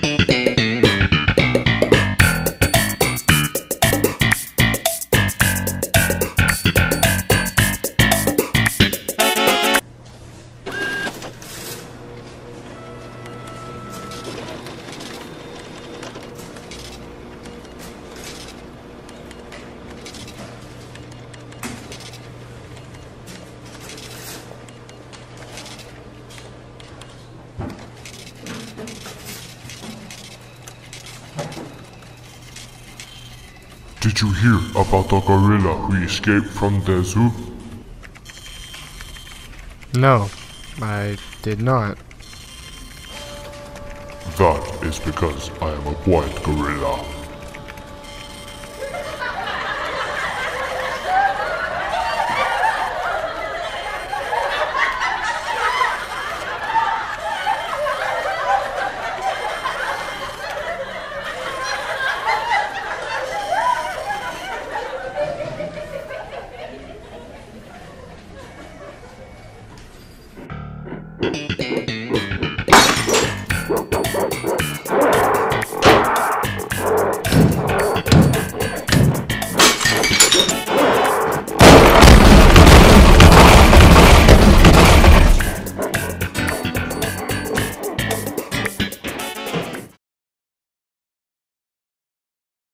Did you hear about the gorilla who escaped from the zoo? No, I did not. That is because I am a white gorilla.